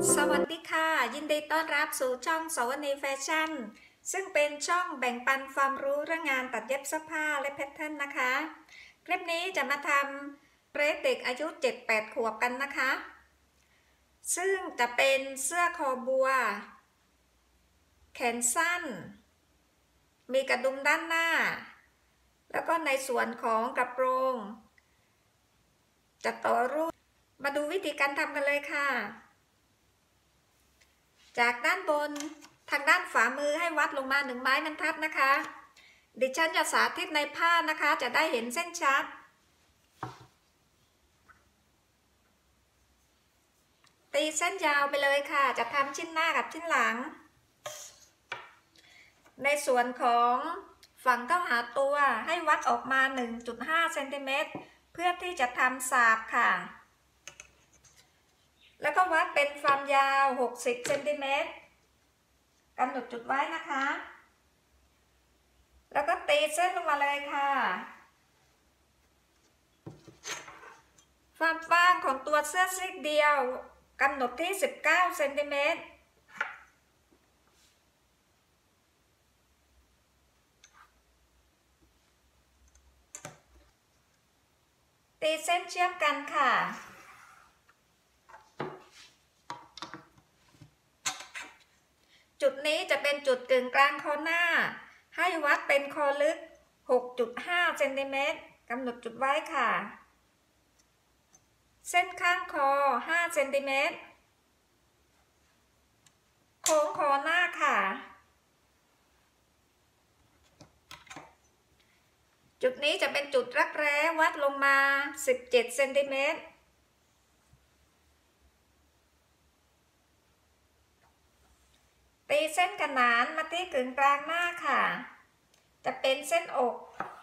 สวัสดีค่ะยินดีต้อนรับสู่ช่องสวนีแฟชั่นซึ่งเป็นช่องแบ่งปันความรู้เรื่องงานตัดเย็บเสื้อผ้าและแพทเทิร์นนะคะคลิปนี้จะมาทำเดรสเด็กอายุ 7-8 ขวบกันนะคะซึ่งจะเป็นเสื้อคอบัวแขนสั้นมีกระดุมด้านหน้าแล้วก็ในส่วนของกระโปรงจะต่อรูปมาดูวิธีการทำกันเลยค่ะจากด้านบนทางด้านฝ่ามือให้วัดลงมา1 ไม้บรรทัดนะคะดิฉันจะสาธิตในผ้านะคะจะได้เห็นเส้นชัดตีเส้นยาวไปเลยค่ะจะทำชิ้นหน้ากับชิ้นหลังในส่วนของฝั่งเข้าหาตัวให้วัดออกมา 1.5 เซนติเมตรเพื่อที่จะทำสาบค่ะแล้วก็วัดเป็นความยาว60 เซนติเมตรกำหนดจุดไว้นะคะแล้วก็ตีเส้นลงมาเลยค่ะความกว้างของตัวเสื้อซีกเดียวกำหนดที่19 เซนติเมตรตีเส้นเชื่อมกันค่ะจุดนี้จะเป็นจุดกึ่งกลางคอหน้าให้วัดเป็นคอลึก 6.5 เซนติเมตรกำหนดจุดไว้ค่ะเส้นข้างคอ5 เซนติเมตรโค้งคอหน้าค่ะจุดนี้จะเป็นจุดรักแร้วัดลงมา17 เซนติเมตรตีเส้นขนานมาที่กึ่งกลางหน้าค่ะจะเป็นเส้นอก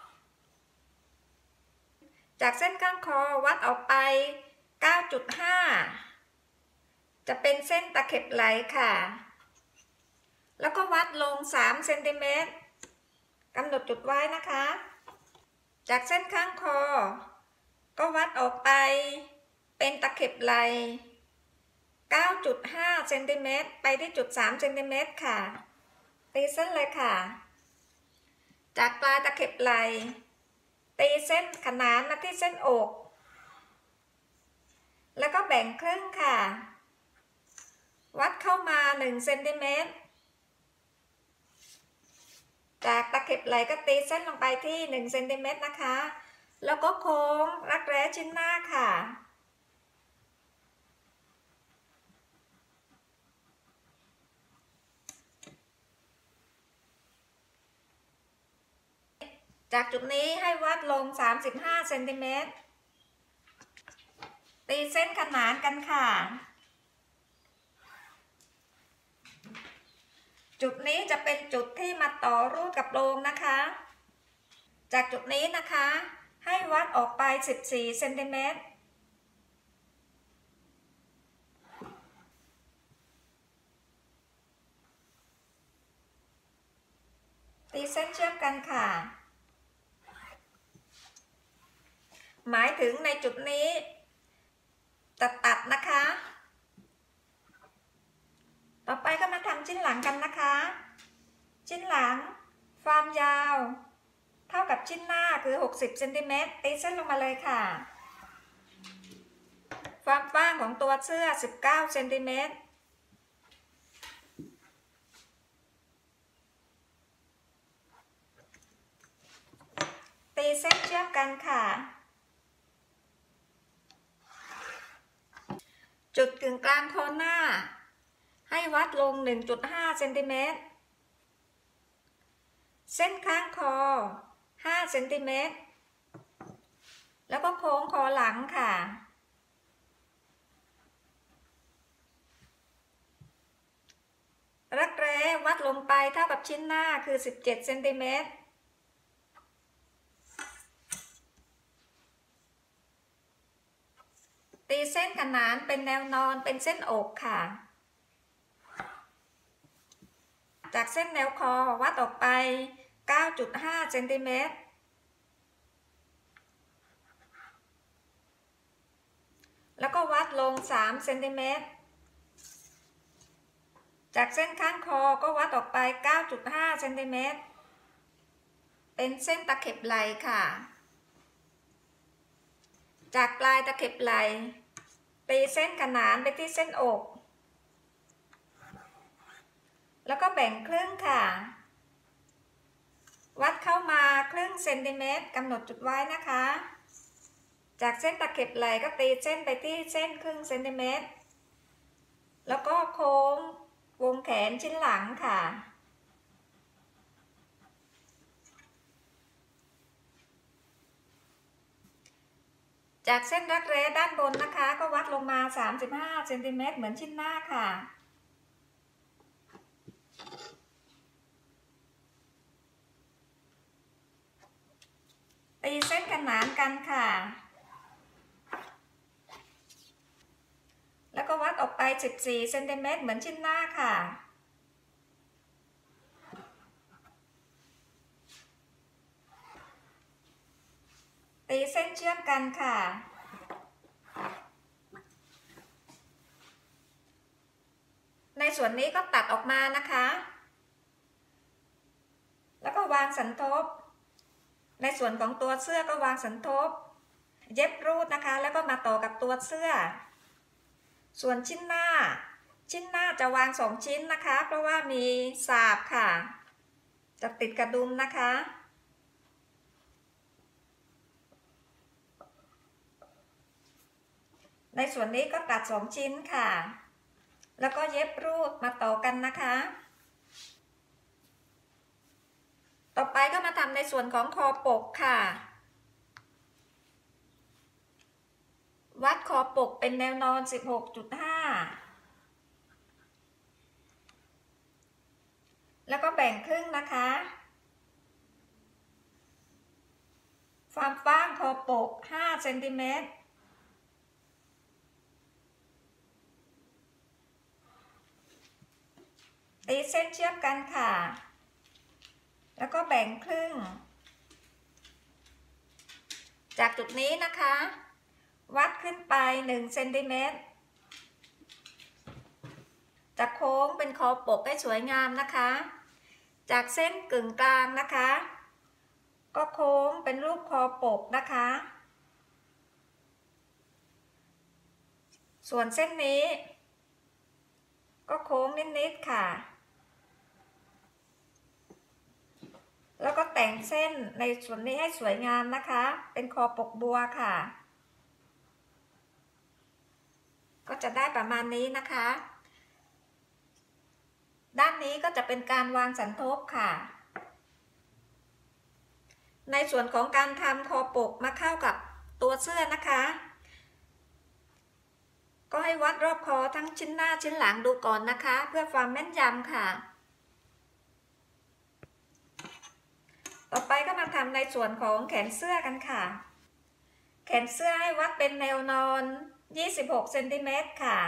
จากเส้นข้างคอวัดออกไป 9.5 จะเป็นเส้นตะเข็บไหล่ค่ะแล้วก็วัดลง3 เซนติเมตรกำหนดจุดไว้นะคะจากเส้นข้างคอก็วัดออกไปเป็นตะเข็บไหล่ 9.5 เซนติเมตรไปที่จุด3 เซนติเมตรค่ะตีเส้นเลยค่ะจากปลายตะเข็บไหล่ตีเส้นขนานมาที่เส้นอกแล้วก็แบ่งครึ่งค่ะวัดเข้ามา1 เซนติเมตรจากตะเข็บไหล่ก็ตีเส้นลงไปที่1 เซนติเมตรนะคะแล้วก็โค้งรักแร้ชิ้นหน้าค่ะจากจุดนี้ให้วัดลง35 เซนติเมตรตีเส้นขนานกันค่ะจุดนี้จะเป็นจุดที่มาต่อรูดกับโปรงนะคะจากจุดนี้นะคะให้วัดออกไป14 เซนติเมตรตีเส้นเชื่อมกันค่ะหมายถึงในจุดนี้จะตัดนะคะต่อไปก็มาทำชิ้นหลังกันนะคะชิ้นหลังความยาวเท่ากับชิ้นหน้าคือ60 เซนติเมตรตีเส้นลงมาเลยค่ะความกว้างของตัวเสื้อ19 เซนติเมตรตีเส้นเชื่อมกันค่ะจุดกึ่งกลางโคนหน้าให้วัดลง 1.5 เซนติเมตรเส้นข้างคอ5 เซนติเมตรแล้วก็โค้งคอหลังค่ะรักแร้วัดลงไปเท่ากับชิ้นหน้าคือ17 เซนติเมตรตีเส้นขนานเป็นแนวนอนเป็นเส้นอกค่ะจากเส้นแนวคอวัดออกไป 9.5 เซนติเมตรแล้วก็วัดลง3 เซนติเมตรจากเส้นข้างคอก็วัดออกไป 9.5 เซนติเมตรเป็นเส้นตะเข็บไหล่ค่ะจากปลายตะเข็บไหล่ตีเส้นขนานไปที่เส้นอกแล้วก็แบ่งครึ่งค่ะวัดเข้ามาครึ่งเซนติเมตรกำหนดจุดไว้นะคะจากเส้นตะเข็บไหล่ก็ตีเส้นไปที่เส้นครึ่งเซนติเมตรแล้วก็โค้งวงแขนชิ้นหลังค่ะจากเส้นรักแร้ด้านบนนะคะก็วัดลงมา35เซนติเมตรเหมือนชิ้นหน้าค่ะตีเส้นขนานกันค่ะแล้วก็วัดออกไป14เซนติเมตรเหมือนชิ้นหน้าค่ะตีเส้นเชื่อมกันค่ะในส่วนนี้ก็ตัดออกมานะคะแล้วก็วางสันทบในส่วนของตัวเสื้อก็วางสันทบเย็บรูดนะคะแล้วก็มาต่อกับตัวเสื้อส่วนชิ้นหน้าจะวาง2ชิ้นนะคะเพราะว่ามีสาบค่ะจะติดกระดุมนะคะในส่วนนี้ก็ตัด2ชิ้นค่ะแล้วก็เย็บรูดมาต่อกันนะคะต่อไปก็มาทำในส่วนของคอปกค่ะวัดคอปกเป็นแนวนอน 16.5 แล้วก็แบ่งครึ่งนะคะความกว้างคอปก5เซนติเมตรตีเส้นเชื่อมกันค่ะแล้วก็แบ่งครึ่งจากจุดนี้นะคะวัดขึ้นไป1เซนติเมตรจะโค้งเป็นคอปกให้สวยงามนะคะจากเส้นกึ่งกลางนะคะก็โค้งเป็นรูปคอปกนะคะส่วนเส้นนี้ก็โค้งนิดๆค่ะแล้วก็แต่งเส้นในส่วนนี้ให้สวยงามนะคะเป็นคอปกบัวค่ะก็จะได้ประมาณนี้นะคะด้านนี้ก็จะเป็นการวางสันทบค่ะในส่วนของการทำคอปกมาเข้ากับตัวเสื้อนะคะก็ให้วัดรอบคอทั้งชิ้นหน้าชิ้นหลังดูก่อนนะคะเพื่อความแม่นยำค่ะต่อไปก็มาทำในส่วนของแขนเสื้อกันค่ะแขนเสื้อให้วัดเป็นแนวนอน26เซนติเมตรค่ะ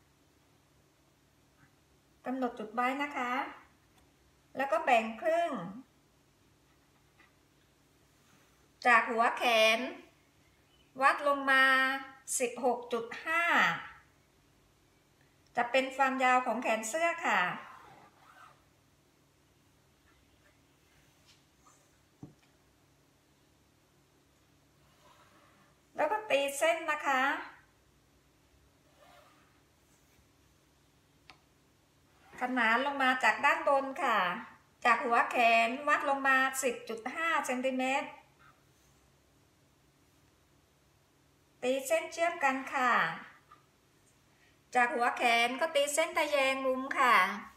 กำหนดจุดไว้นะคะแล้วก็แบ่งครึ่งจากหัวแขนวัดลงมา 16.5 จะเป็นความยาวของแขนเสื้อค่ะแล้วก็ตีเส้นนะคะขนานลงมาจากด้านบนค่ะจากหัวแขนวัดลงมา 10.5 เซนติเมตรตีเส้นเชื่อมกันค่ะจากหัวแขนก็ตีเส้นทะแยงมุมค่ะ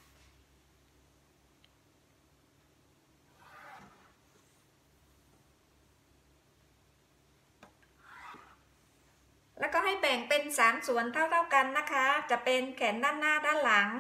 แล้วก็ให้แบ่งเป็น3ส่วนเท่าๆกันนะคะจะเป็นแขนด้านหน้าด้านหลัง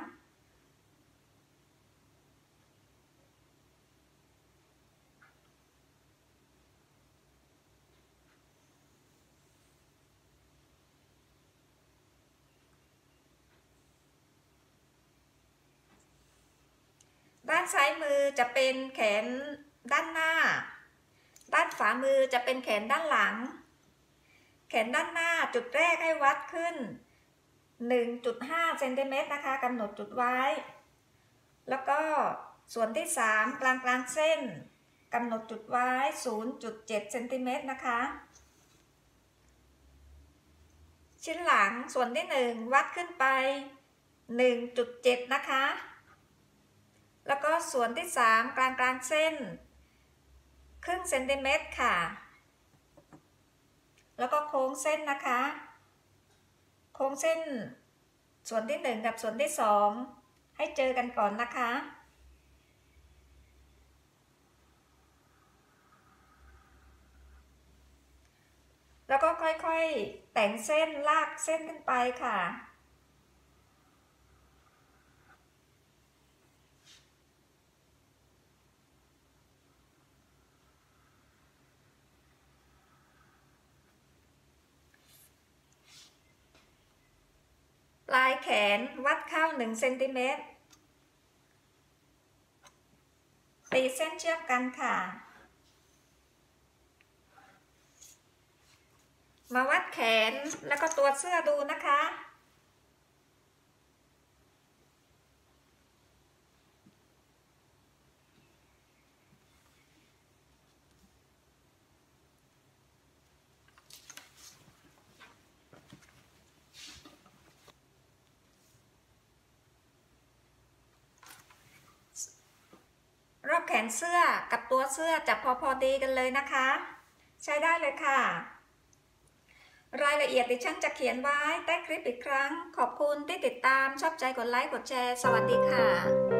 ด้านซ้ายมือจะเป็นแขนด้านหน้าด้านขวามือจะเป็นแขนด้านหลังแขนด้านหน้าจุดแรกให้วัดขึ้น 1.5 เซนติเมตรนะคะกำหนดจุดไว้แล้วก็ส่วนที่3กลางเส้นกำหนดจุดไว้ 0.7 เซนติเมตรนะคะชิ้นหลังส่วนที่1วัดขึ้นไป 1.7 นะคะแล้วก็ส่วนที่3กลางเส้นครึ่งเซนติเมตรค่ะแล้วก็โค้งเส้นนะคะโค้งเส้นส่วนที่1กับส่วนที่2ให้เจอกันก่อนนะคะแล้วก็ค่อยๆแต่งเส้นลากเส้นขึ้นไปค่ะปลายแขนวัดเข้า1เซนติเมตรตีเส้นเชื่อมกันค่ะมาวัดแขนแล้วก็ตัวเสื้อดูนะคะรอบแขนเสื้อกับตัวเสื้อจะพอดีกันเลยนะคะใช้ได้เลยค่ะรายละเอียดดิฉันจะเขียนไว้ใต้คลิปอีกครั้งขอบคุณที่ติดตามชอบใจกดไลค์กดแชร์สวัสดีค่ะ